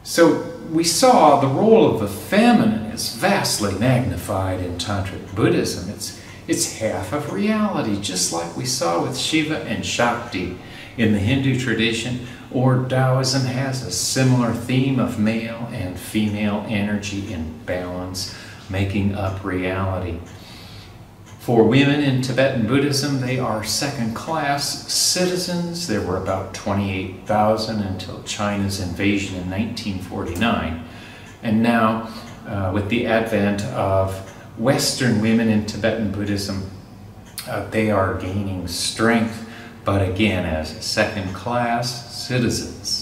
So we saw the role of the feminine is vastly magnified in Tantric Buddhism. It's half of reality, just like we saw with Shiva and Shakti in the Hindu tradition, or Taoism has a similar theme of male and female energy in balance, making up reality. For women in Tibetan Buddhism, they are second-class citizens. There were about 28,000 until China's invasion in 1949. And now, with the advent of Western women in Tibetan Buddhism, they are gaining strength, but again as second-class citizens.